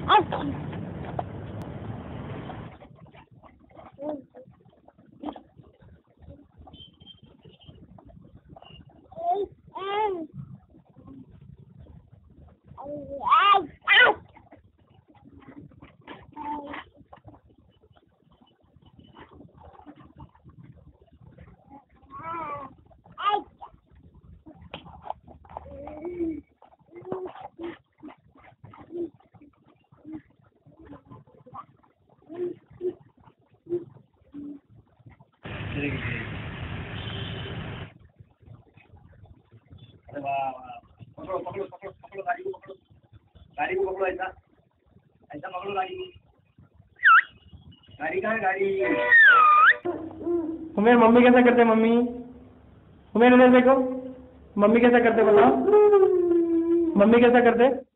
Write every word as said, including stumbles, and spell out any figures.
अरे वाह वाह, पकड़ो पकड़ो पकड़ो पकड़ो गाड़ी को पकड़ो, गाड़ी को पकड़ो, ऐसा ऐसा पकड़ो गाड़ी को। गाड़ी कहाँ है गाड़ी? उमेर मम्मी कैसा करते मम्मी? उमेर उधर देखो, मम्मी कैसा करते बताओ, मम्मी कैसा करते?